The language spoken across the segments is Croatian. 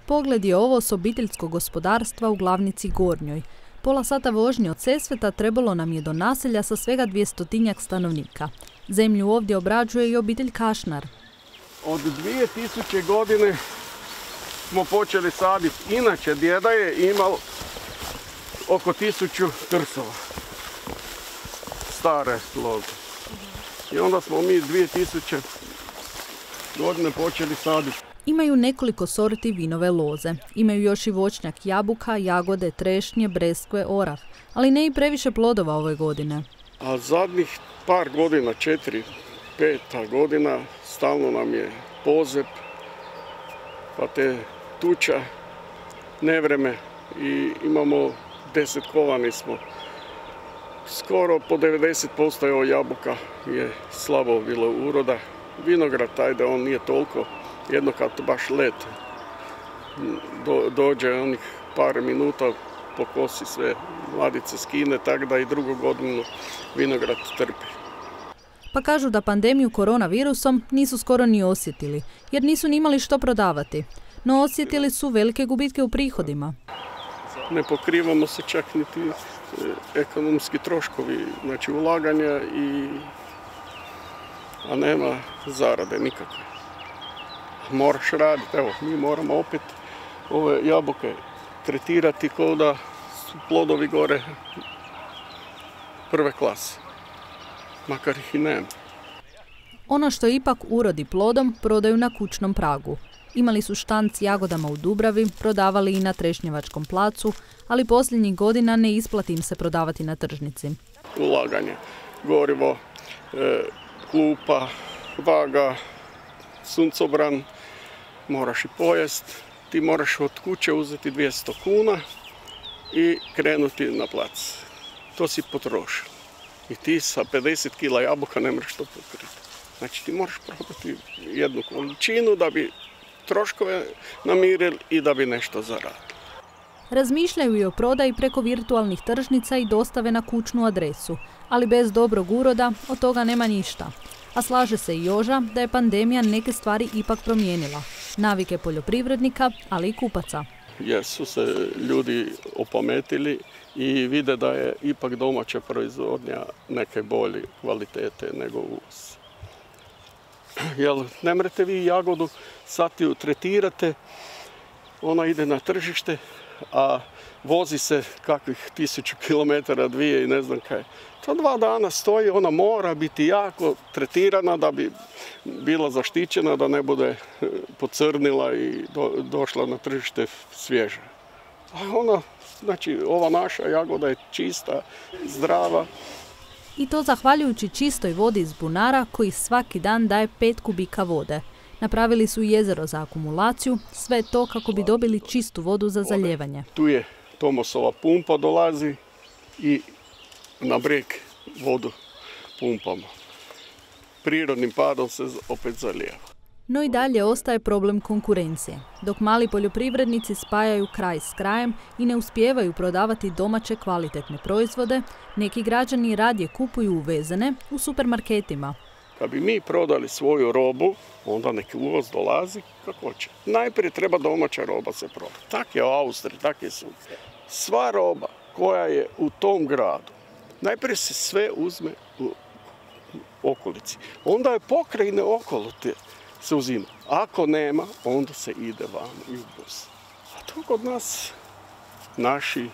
Pogled je ovo s obiteljskog gospodarstva u Glavnici Gornjoj. Pola sata vožnje od Sesveta trebalo nam je do naselja sa svega 200-tinjak stanovnika. Zemlju ovdje obrađuje i obitelj Kašnar. Od 2000 godine smo počeli saditi. Inače, djeda je imao oko 1000 trsova. Stare loze. I onda smo mi 2000 godine počeli saditi. Imaju nekoliko sorti vinove loze. Imaju još i voćnjak jabuka, jagode, trešnje, breskve, orah. Ali ne i previše plodova ove godine. A zadnjih par godina, 4-5 godina, stalno nam je pozeb, pa te tuča, nevreme i imamo 10 kovani smo. Skoro po 90% evo jabuka je slabo bilo uroda. Vinograd taj da on nije toliko, jedno kad baš let dođe onih par minuta, pokosi sve, mladice skine, tako da i drugu godinu vinograd trpi. Pa kažu da pandemiju koronavirusom nisu skoro ni osjetili, jer nisu ni imali što prodavati. No osjetili su velike gubitke u prihodima. Ne pokrivamo se čak niti ekonomski troškovi, znači ulaganja, a nema zarade nikakve. Moraš raditi, evo, mi moramo opet ove jabuke tretirati kao da su plodovi gore prve klase, makar ih i nema. Ono što ipak urodi plodom prodaju na kućnom pragu. Imali su štand s jagodama u Dubravi, prodavali i na Trešnjevačkom placu, ali posljednjih godina ne isplati im se prodavati na tržnici. Ulaganje, gorivo, klupa, vaga, suncobran, moraš i pojest. Ti moraš od kuće uzeti 200 kuna i krenuti na plac. To si potrošio. I ti sa 50 kila jabuka ne možeš to pokriti. Znači ti moraš prodati jednu količinu da bi troškove namirili i da bi nešto zaradili. Razmišljaju i o prodaji preko virtualnih tržnica i dostave na kućnu adresu, ali bez dobrog uroda od toga nema ništa. A slaže se i Joža da je pandemija neke stvari ipak promijenila. Navike poljoprivrednika, ali i kupaca. Jer su se ljudi opametili i vide da je ipak domaća proizvodnja neke bolje kvalitete nego uvoz. Jer ne mrete vi jagodu, sad ju tretirate, ona ide na tržište, a vozi se kakvih 1000 km, 2 i ne znam kaj. To 2 dana stoji, ona mora biti jako tretirana da bi bila zaštićena, da ne bude pocrnila i došla na tržište svježa. A ona, znači, ova naša jagoda je čista, zdrava. I to zahvaljujući čistoj vodi iz bunara koji svaki dan daje 5 kubika vode. Napravili su jezero za akumulaciju, sve to kako bi dobili čistu vodu za zalijevanje. Tu je Tomosova pumpa dolazi i na breg vodu pumpamo. Prirodnim padom se opet zalijeva. No i dalje ostaje problem konkurencije. Dok mali poljoprivrednici spajaju kraj s krajem i ne uspijevaju prodavati domaće kvalitetne proizvode, neki građani radije kupuju uvezene u supermarketima. Kad bi mi prodali svoju robu, onda neki uvoz dolazi kako će. Najprije treba domaća roba se prodati. Tak je u Austriji, tak je svud. Sva roba koja je u tom gradu, najprije se sve uzme u okolici. Onda je pokrajine okolo te se uzima. Ako nema, onda se ide van i uvoz. A to kod nas naši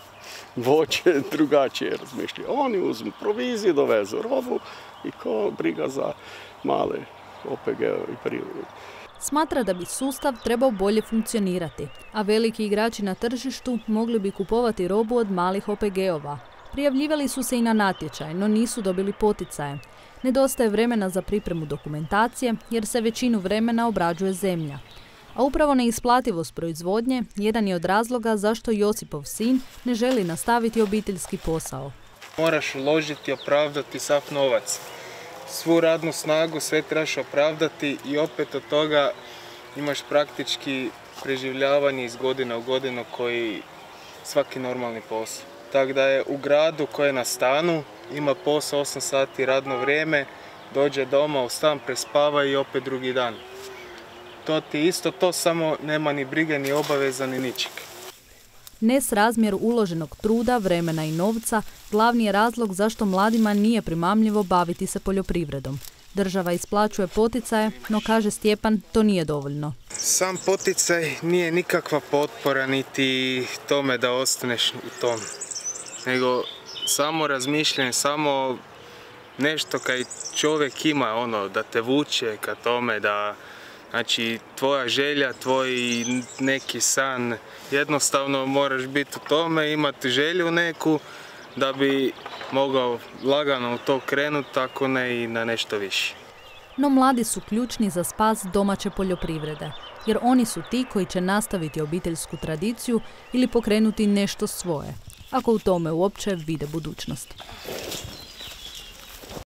voće drugačije razmišljaju. Oni uzmu proviziju, dovezu robu i ko briga za male OPG i privredu. Smatra da bi sustav trebao bolje funkcionirati, a veliki igrači na tržištu mogli bi kupovati robu od malih OPG-ova. Prijavljivali su se i na natječaj, no nisu dobili poticaje. Nedostaje vremena za pripremu dokumentacije jer se većinu vremena obrađuje zemlja. A upravo neisplativost proizvodnje jedan je od razloga zašto Josipov sin ne želi nastaviti obiteljski posao. Moraš uložiti i opravdati sav novac. Svu radnu snagu sve trebaš opravdati i opet od toga imaš praktički preživljavanje iz godine u godinu koji svaki normalni posao. Tako da je u gradu koji je na stanu, ima posao 8 sati radno vrijeme, dođe doma u stan, prespava i opet drugi dan. to ti je isto to, samo nema ni brige, ni obaveza, ni ničeg. Nesrazmjer uloženog truda, vremena i novca glavni je razlog zašto mladima nije primamljivo baviti se poljoprivredom. Država isplaćuje poticaje, no kaže Stjepan, to nije dovoljno. Sam poticaj nije nikakva potpora niti tome da ostaneš u tom, nego samo razmišljanje, samo nešto kaj čovjek ima, da te vuče ka tome, da znači tvoja želja, tvoj neki san, jednostavno moraš biti u tome, imati želju neku da bi mogao lagano u to krenuti, tako ne i na nešto više. No mladi su ključni za spas domaće poljoprivrede, jer oni su ti koji će nastaviti obiteljsku tradiciju ili pokrenuti nešto svoje, ako u tome uopće vide budućnost.